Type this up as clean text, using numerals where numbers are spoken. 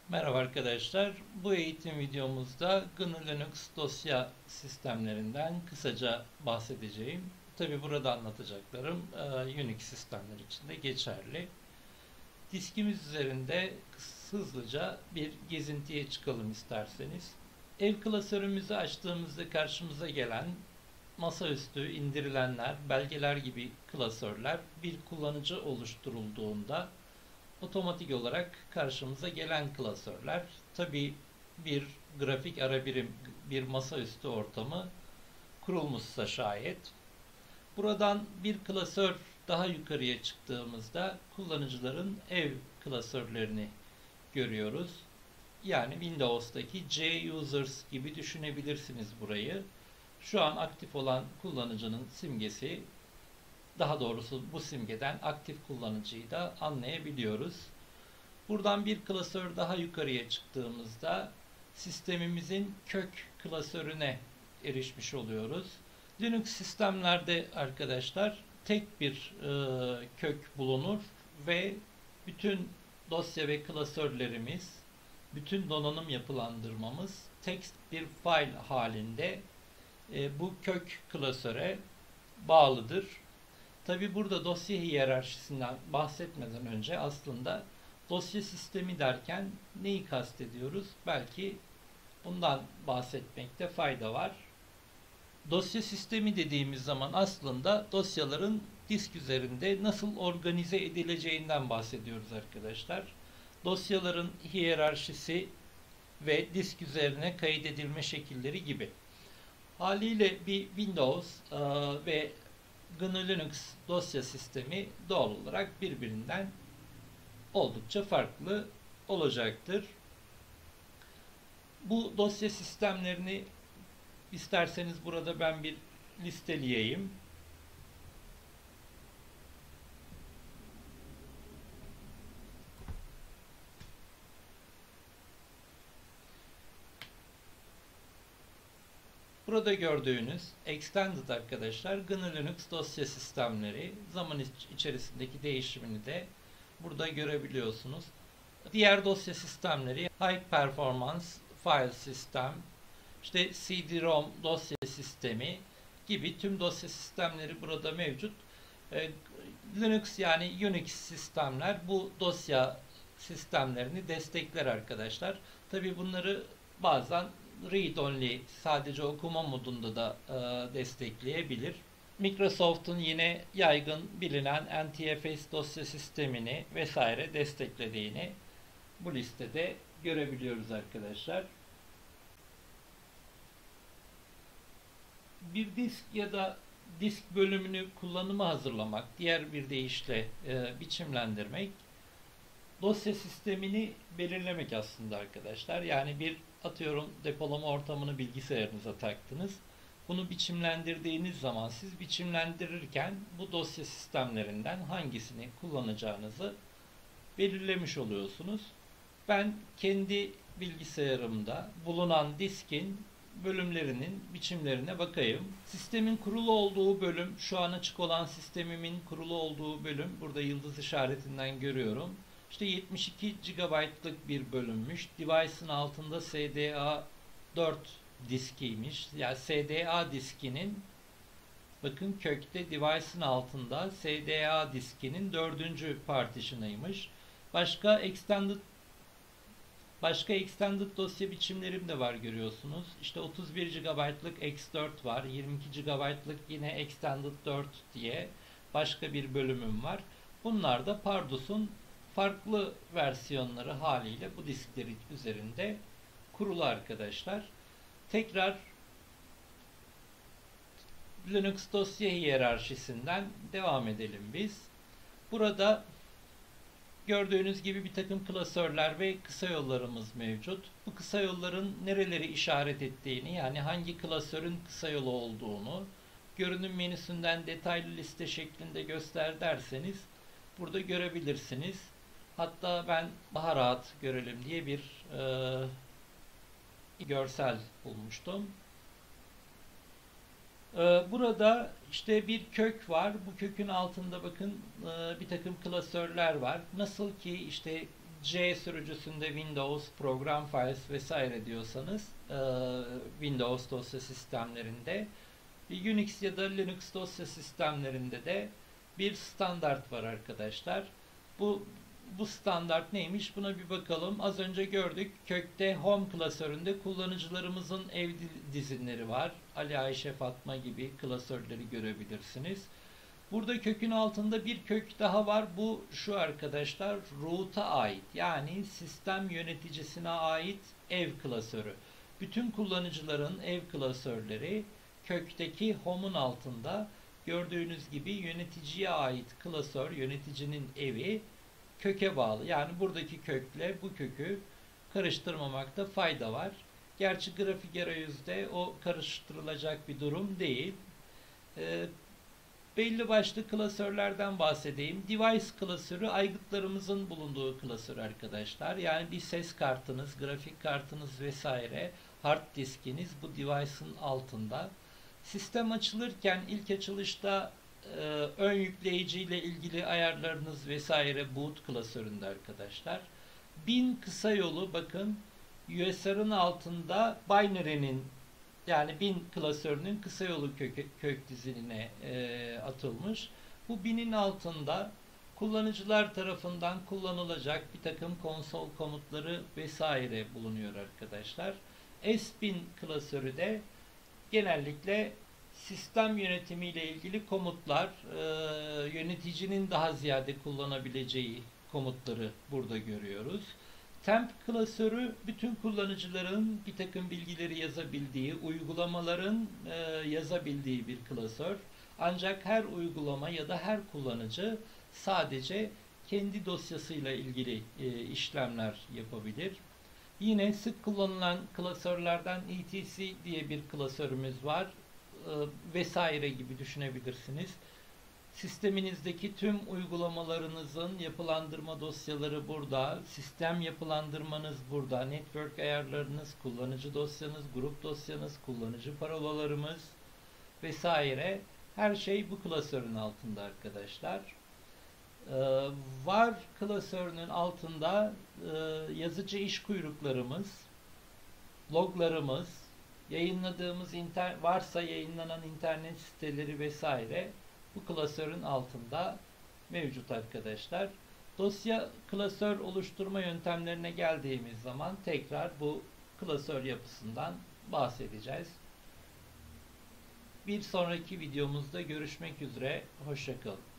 Merhaba arkadaşlar. Bu eğitim videomuzda GNU Linux dosya sistemlerinden kısaca bahsedeceğim. Tabi burada anlatacaklarım Unix sistemler için de geçerli. Diskimiz üzerinde hızlıca bir gezintiye çıkalım isterseniz. Ev klasörümüzü açtığımızda karşımıza gelen masaüstü indirilenler, belgeler gibi klasörler bir kullanıcı oluşturulduğunda otomatik olarak karşımıza gelen klasörler. Tabi bir grafik ara birim, bir masaüstü ortamı kurulmuşsa şayet. Buradan bir klasör daha yukarıya çıktığımızda kullanıcıların ev klasörlerini görüyoruz. Yani Windows'taki C Users gibi düşünebilirsiniz burayı. Şu an aktif olan kullanıcının simgesi, daha doğrusu bu simgeden aktif kullanıcıyı da anlayabiliyoruz. Buradan bir klasör daha yukarıya çıktığımızda sistemimizin kök klasörüne erişmiş oluyoruz. Linux sistemlerde arkadaşlar tek bir kök bulunur ve bütün dosya ve klasörlerimiz, bütün donanım yapılandırmamız text bir file halinde bu kök klasöre bağlıdır. Tabi burada dosya hiyerarşisinden bahsetmeden önce aslında dosya sistemi derken neyi kastediyoruz? Belki bundan bahsetmekte fayda var. Dosya sistemi dediğimiz zaman aslında dosyaların disk üzerinde nasıl organize edileceğinden bahsediyoruz arkadaşlar. Dosyaların hiyerarşisi ve disk üzerine kaydedilme şekilleri gibi. Haliyle bir Windows ve GNU Linux dosya sistemi doğal olarak birbirinden oldukça farklı olacaktır. Bu dosya sistemlerini isterseniz burada ben bir listeleyeyim. Burada gördüğünüz Extended arkadaşlar GNU Linux dosya sistemleri, zaman içerisindeki değişimini de burada görebiliyorsunuz. Diğer dosya sistemleri High Performance File System, işte CD-ROM dosya sistemi gibi tüm dosya sistemleri burada mevcut. Linux yani Unix sistemler bu dosya sistemlerini destekler arkadaşlar. Tabi bunları bazen read-only, sadece okuma modunda da destekleyebilir. Microsoft'un yine yaygın bilinen NTFS dosya sistemini vesaire desteklediğini bu listede görebiliyoruz arkadaşlar. Bir disk ya da disk bölümünü kullanıma hazırlamak, diğer bir deyişle biçimlendirmek, dosya sistemini belirlemek aslında arkadaşlar. Yani bir atıyorum depolama ortamını bilgisayarınıza taktınız. Bunu biçimlendirdiğiniz zaman siz biçimlendirirken bu dosya sistemlerinden hangisini kullanacağınızı belirlemiş oluyorsunuz. Ben kendi bilgisayarımda bulunan diskin bölümlerinin biçimlerine bakayım. Sistemin kurulu olduğu bölüm, şu an açık olan sistemimin kurulu olduğu bölüm, burada yıldız işaretinden görüyorum. İşte 72 GB'lık bir bölünmüş. Device'ın altında SDA 4 diskiymiş. Yani SDA diskinin, bakın kökte device'ın altında SDA diskinin 4. partition'ıymış. Başka extended dosya biçimlerim de var görüyorsunuz. İşte 31 GB'lık X4 var. 22 GB'lık yine extended 4 diye başka bir bölümüm var. Bunlar da Pardus'un farklı versiyonları haliyle bu disklerin üzerinde kurulu arkadaşlar. Tekrar Linux dosya hiyerarşisinden devam edelim biz. Burada gördüğünüz gibi bir takım klasörler ve kısa yollarımız mevcut. Bu kısa yolların nereleri işaret ettiğini, yani hangi klasörün kısa yolu olduğunu görünüm menüsünden detaylı liste şeklinde göster derseniz burada görebilirsiniz. Hatta ben daha rahat görelim diye bir görsel bulmuştum. Burada işte bir kök var. Bu kökün altında bakın bir takım klasörler var. Nasıl ki işte C sürücüsünde Windows, Program Files vesaire diyorsanız Windows dosya sistemlerinde, Unix ya da Linux dosya sistemlerinde de bir standart var arkadaşlar. Bu standart neymiş? Buna bir bakalım. Az önce gördük. Kökte Home klasöründe kullanıcılarımızın ev dizinleri var. Ali, Ayşe, Fatma gibi klasörleri görebilirsiniz. Burada kökün altında bir kök daha var. Bu şu arkadaşlar, root'a ait, yani sistem yöneticisine ait ev klasörü. Bütün kullanıcıların ev klasörleri kökteki home'un altında. Gördüğünüz gibi yöneticiye ait klasör, yöneticinin evi köke bağlı. Yani buradaki kökle bu kökü karıştırmamakta fayda var. Gerçi grafik arayüzde o karıştırılacak bir durum değil. Belli başlı klasörlerden bahsedeyim. Device klasörü aygıtlarımızın bulunduğu klasör arkadaşlar. Yani bir ses kartınız, grafik kartınız vesaire, hard diskiniz bu device'ın altında. Sistem açılırken ilk açılışta ön yükleyici ile ilgili ayarlarınız vesaire boot klasöründe arkadaşlar. Bin kısa yolu, bakın USR'ın altında binary'nin, yani bin klasörünün kısa yolu kök diziline atılmış. Bu binin altında kullanıcılar tarafından kullanılacak bir takım konsol komutları vesaire bulunuyor arkadaşlar. S1000 klasörü de genellikle sistem yönetimi ile ilgili komutlar, yöneticinin daha ziyade kullanabileceği komutları burada görüyoruz. Temp klasörü bütün kullanıcıların bir takım bilgileri yazabildiği, uygulamaların yazabildiği bir klasör. Ancak her uygulama ya da her kullanıcı sadece kendi dosyasıyla ilgili işlemler yapabilir. Yine sık kullanılan klasörlerden etc diye bir klasörümüz var. Vesaire gibi düşünebilirsiniz. Sisteminizdeki tüm uygulamalarınızın yapılandırma dosyaları burada, sistem yapılandırmanız burada, network ayarlarınız, kullanıcı dosyanız, grup dosyanız, kullanıcı parolalarımız vesaire, her şey bu klasörün altında arkadaşlar. Var klasörünün altında yazıcı iş kuyruklarımız, loglarımız, yayınladığımız varsa yayınlanan internet siteleri vesaire bu klasörün altında mevcut arkadaşlar. Dosya klasör oluşturma yöntemlerine geldiğimiz zaman tekrar bu klasör yapısından bahsedeceğiz. Bir sonraki videomuzda görüşmek üzere. Hoşça kalın.